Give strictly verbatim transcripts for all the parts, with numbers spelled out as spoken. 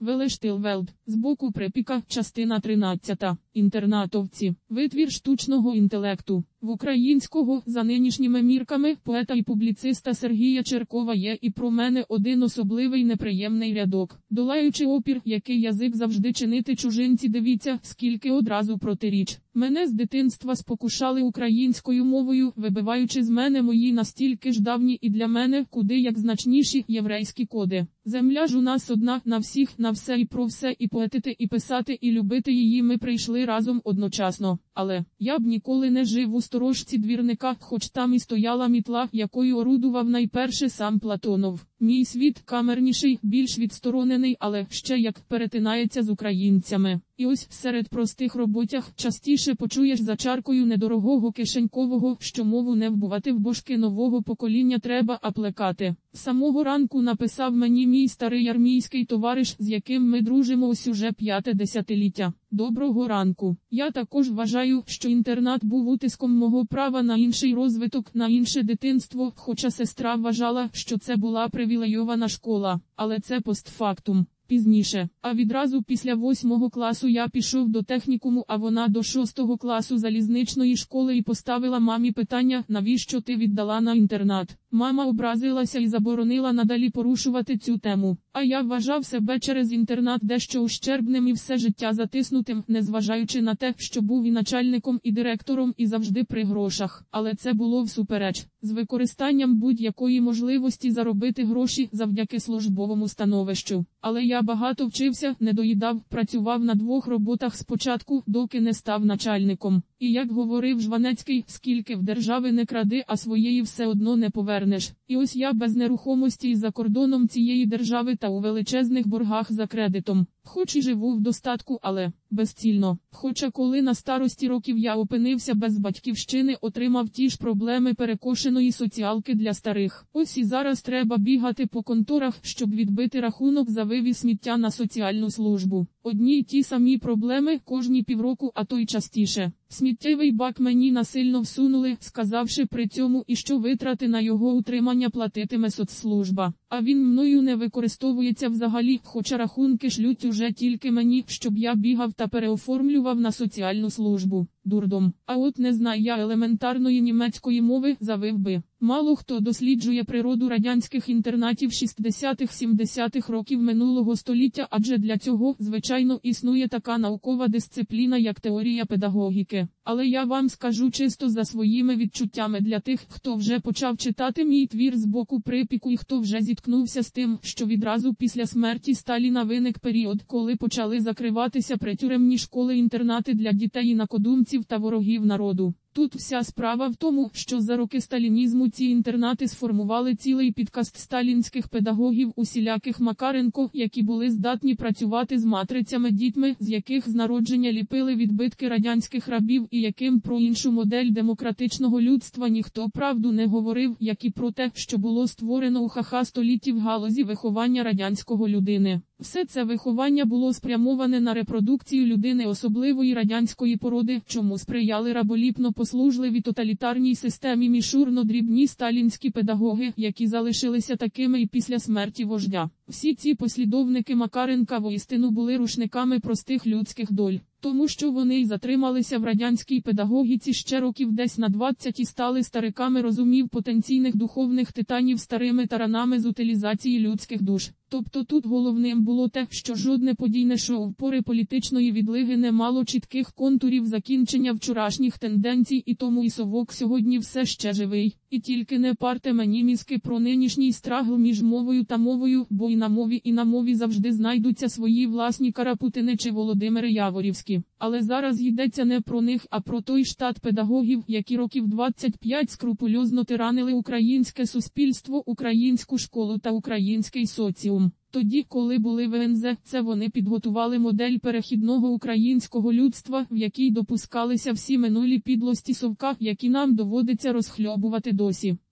Велештилвелд. Збоку припіка, частина тринадцята. Інтернатовці. Витвір штучного інтелекту. В українського, за нинішніми мірками, поета і публіциста Сергія Черкова є і про мене один особливий неприємний рядок. Долаючи опір, який язик завжди чинити чужинці, дивіться, скільки одразу протиріч. Мене з дитинства спокушали українською мовою, вибиваючи з мене мої настільки ж давні і для мене, куди як значніші, єврейські коди. Земля ж у нас одна, на всіх, на все і про все, і поетити, і писати, і любити її ми прийшли разом одночасно. Але я б ніколи не жив у сторожці двірника, хоч там і стояла мітла, якою орудував найперше сам Платонов. Мій світ камерніший, більш відсторонений, але ще як перетинається з українцями. І ось серед простих роботях частіше почуєш за чаркою недорогого кишенькового, що мову не вбувати в бошки нового покоління треба, а плекати. З самого ранку написав мені мій старий армійський товариш, з яким ми дружимо ось уже п'яте десятиліття. Доброго ранку. Я також вважаю, що інтернат був утиском мого права на інший розвиток, на інше дитинство, хоча сестра вважала, що це була привілейована школа. Але це постфактум. Пізніше. А відразу після восьмого класу я пішов до технікуму, а вона до шостого класу залізничної школи і поставила мамі питання, навіщо ти віддала на інтернат. Мама образилася і заборонила надалі порушувати цю тему. А я вважав себе через інтернат дещо ущербним і все життя затиснутим, незважаючи на те, що був і начальником, і директором, і завжди при грошах. Але це було всупереч. З використанням будь-якої можливості заробити гроші завдяки службовому становищу. Але я багато вчився, не доїдав, працював на двох роботах спочатку, доки не став начальником. І як говорив Жванецький, скільки в держави не кради, а своєї все одно не повернеш. І ось я без нерухомості і за кордоном цієї держави та у величезних боргах за кредитом. Хоч і живу в достатку, але безцільно. Хоча коли на старості років я опинився без батьківщини, отримав ті ж проблеми перекошеної соціалки для старих. Ось і зараз треба бігати по конторах, щоб відбити рахунок за вивіз сміття на соціальну службу. Одні й ті самі проблеми кожні півроку, а то й частіше. Сміттєвий бак мені насильно всунули, сказавши при цьому, і що витрати на його утримання платитиме соцслужба. А він мною не використовується взагалі, хоча рахунки шлють уже тільки мені, щоб я бігав та переоформлював на соціальну службу. Дурдом. А от не знаю я елементарної німецької мови, завив би. Мало хто досліджує природу радянських інтернатів шістдесятих-сімдесятих років минулого століття, адже для цього, звичайно, існує така наукова дисципліна, як теорія педагогіки. Але я вам скажу чисто за своїми відчуттями для тих, хто вже почав читати мій твір з боку припіку і хто вже зіткнувся з тим, що відразу після смерті Сталіна виник період, коли почали закриватися притюремні школи-інтернати для дітей інакодумців та ворогів народу. Тут вся справа в тому, що за роки сталінізму ці інтернати сформували цілий підкаст сталінських педагогів усіляких Макаренко, які були здатні працювати з матрицями дітьми, з яких з народження ліпили відбитки радянських рабів і яким про іншу модель демократичного людства ніхто правду не говорив, як і про те, що було створено у ха-ха столітті в галузі виховання радянського людини. Все це виховання було спрямоване на репродукцію людини особливої радянської породи, чому сприяли раболіпно-послужливі тоталітарній системі мішурно-дрібні сталінські педагоги, які залишилися такими і після смерті вождя. Всі ці послідовники Макаренка воістину були рушниками простих людських доль. Тому що вони й затрималися в радянській педагогіці ще років десь на двадцять і стали стариками розумів потенційних духовних титанів старими таранами з утилізації людських душ. Тобто тут головним було те, що жодне подійне шоу в пори політичної відлиги не мало чітких контурів закінчення вчорашніх тенденцій, і тому і совок сьогодні все ще живий. І тільки не парте мені мізки про нинішній страгл між мовою та мовою, бо і на мові, і на мові завжди знайдуться свої власні Карапутини чи Володимири Яворівські. Але зараз йдеться не про них, а про той штат педагогів, які років двадцять п'ять скрупульозно тиранили українське суспільство, українську школу та український соціум. Тоді, коли були в ен зет, це вони підготували модель перехідного українського людства, в якій допускалися всі минулі підлості совка, які нам доводиться розхльобувати досі.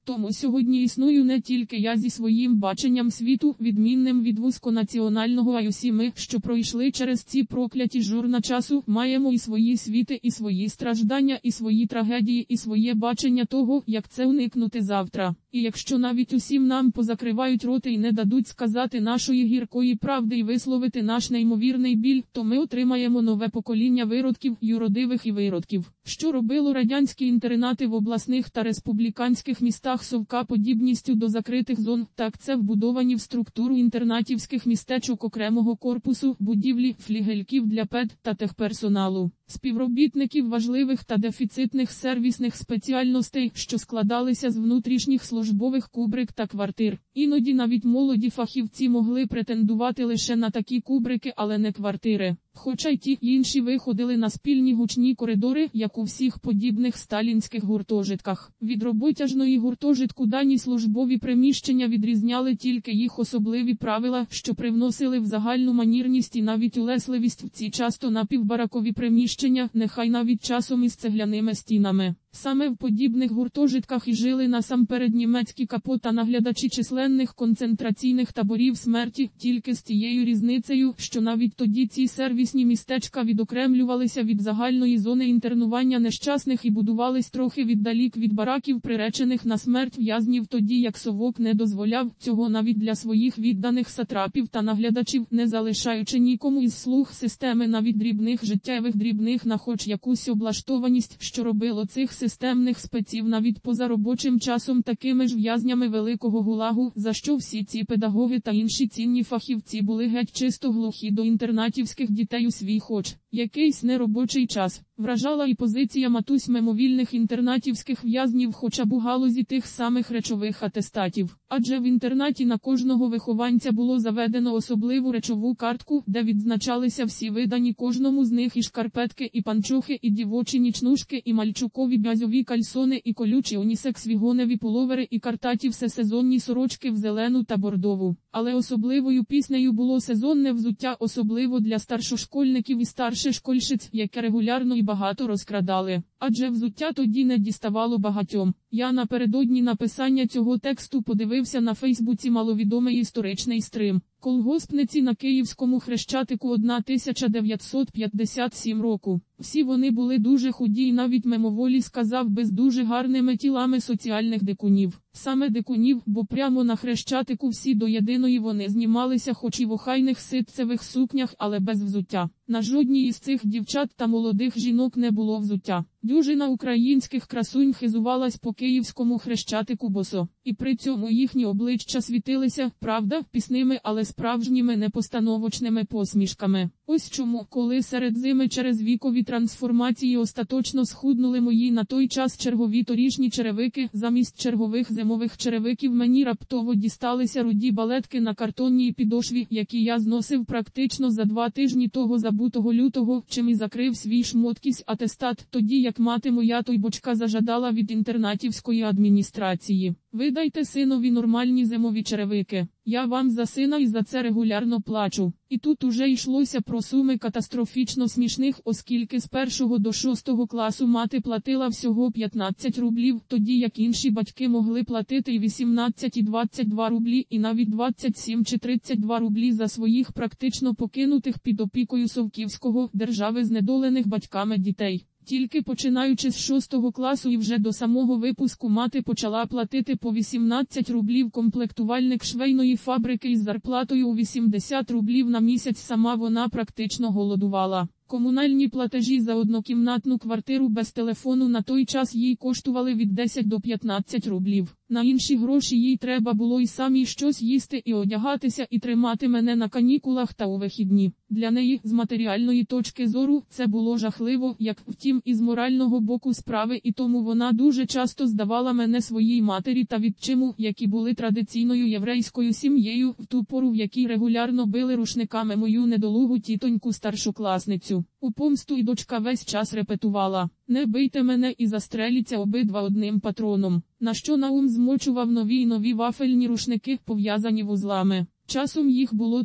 Тому сьогодні існую не тільки я зі своїм баченням світу, відмінним від вузьконаціонального, а й усі ми, що пройшли через ці прокляті журна часу, маємо і свої світи, і свої страждання, і свої трагедії, і своє бачення того, як це уникнути завтра. І якщо навіть усім нам позакривають роти і не дадуть сказати нашої гіркої правди і висловити наш неймовірний біль, то ми отримаємо нове покоління виродків, юродивих і виродків. Що робило радянські інтернати в обласних та республіканських містах совка подібністю до закритих зон, так це вбудовані в структуру інтернатівських містечок окремого корпусу, будівлі, флігельків для пед та техперсоналу, співробітників важливих та дефіцитних сервісних спеціальностей, що складалися з внутрішніх службових кубрик та квартир. Іноді навіть молоді фахівці могли претендувати лише на такі кубрики, але не квартири. Хоча й ті, інші виходили на спільні гучні коридори, як у всіх подібних сталінських гуртожитках. Від роботяжної гуртожитку дані службові приміщення відрізняли тільки їх особливі правила, що привносили в загальну манірність і навіть улесливість в ці часто напівбаракові приміщення, нехай навіть часом із цегляними стінами. Саме в подібних гуртожитках і жили насамперед німецькі капо та наглядачі численних концентраційних таборів смерті, тільки з тією різницею, що навіть тоді ці сервісні містечка відокремлювалися від загальної зони інтернування нещасних і будувались трохи віддалік від бараків, приречених на смерть в'язнів, тоді як совок не дозволяв цього навіть для своїх відданих сатрапів та наглядачів, не залишаючи нікому із слуг системи навіть дрібних життєвих дрібних на хоч якусь облаштованість, що робило цих системних спеців навіть поза робочим часом такими ж в'язнями великого гулагу, за що всі ці педагоги та інші цінні фахівці були геть чисто глухі до інтернатівських дітей у свій хоч якийсь неробочий час. Вражала і позиція матусь мимовільних інтернатівських в'язнів хоча б у галузі тих самих речових атестатів. Адже в інтернаті на кожного вихованця було заведено особливу речову картку, де відзначалися всі видані кожному з них і шкарпетки, і панчохи, і дівочі нічнушки, і мальчукові бязьові кальсони, і колючі унісекс вігоневі пуловери, і картаті всесезонні сорочки в зелену та бордову. Але особливою піснею було сезонне взуття, особливо для старшошкольників і старших школьшиць, яке регулярно і багато розкрадали. Адже взуття тоді не діставало багатьом. Я напередодні написання цього тексту подивився на Фейсбуці маловідомий історичний стрим. Колгоспниці на Київському Хрещатику тисяча дев'ятсот п'ятдесят сьомого року. Всі вони були дуже худі і навіть мимоволі сказав би з дуже гарними тілами соціальних дикунів. Саме дикунів, бо прямо на Хрещатику всі до єдиної вони знімалися хоч і в охайних ситцевих сукнях, але без взуття. На жодній із цих дівчат та молодих жінок не було взуття. Дюжина українських красунь хизувалась по Київському Хрещатику босо. І при цьому їхні обличчя світилися, правда, пісними, але справжніми непостановочними посмішками. Ось чому, коли серед зими через вікові трансформації остаточно схуднули мої на той час чергові торішні черевики, замість чергових зимових черевиків мені раптово дісталися руді балетки на картонній підошві, які я зносив практично за два тижні того забутого лютого, чим і закрив свій шмоткісь атестат, тоді як мати моя тойбочка зажадала від інтернатівської адміністрації: видайте синові нормальні зимові черевики. Я вам за сина і за це регулярно плачу. І тут уже йшлося про суми катастрофічно смішних, оскільки з першого до шостого класу мати платила всього п'ятнадцять рублів, тоді як інші батьки могли платити і вісімнадцять, і двадцять два рублі, і навіть двадцять сім чи тридцять два рублі за своїх практично покинутих під опікою совківського держави знедолених батьками дітей. Тільки починаючи з шостого класу і вже до самого випуску мати почала платити по вісімнадцять рублів комплектувальник швейної фабрики із зарплатою у вісімдесят рублів на місяць. Сама вона практично голодувала. Комунальні платежі за однокімнатну квартиру без телефону на той час їй коштували від десять до п'ятнадцяти рублів. На інші гроші їй треба було і самій щось їсти, і одягатися, і тримати мене на канікулах та у вихідні. Для неї, з матеріальної точки зору, це було жахливо, як, втім, із морального боку справи, і тому вона дуже часто здавала мене своїй матері та відчиму, які були традиційною єврейською сім'єю, в ту пору, в якій регулярно били рушниками мою недолугу тітоньку-старшокласницю. У помсту і дочка весь час репетувала: «Не бийте мене і застреліться обидва одним патроном», на що Наум змочував нові й нові вафельні рушники, пов'язані вузлами. Часом їх було три.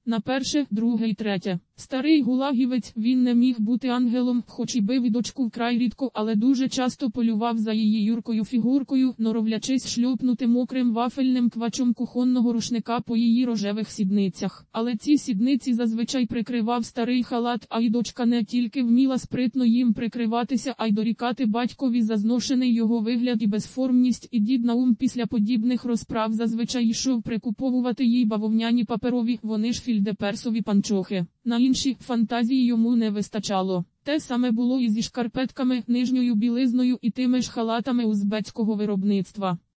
на перше, друге і третє. Старий гулагівець, він не міг бути ангелом, хоч і бив і дочку вкрай рідко, але дуже часто полював за її юркою фігуркою, норовлячись шльопнути мокрим вафельним квачом кухонного рушника по її рожевих сідницях. Але ці сідниці зазвичай прикривав старий халат, а й дочка не тільки вміла спритно їм прикриватися, а й дорікати батькові за зношений його вигляд і безформність, і дід Наум після подібних розправ зазвичай йшов прикуповувати їй бавовняні паперові, вони ж фільдеперсові панчохи. На інші фантазії йому не вистачало. Те саме було і зі шкарпетками, нижньою білизною і тими ж халатами узбецького виробництва.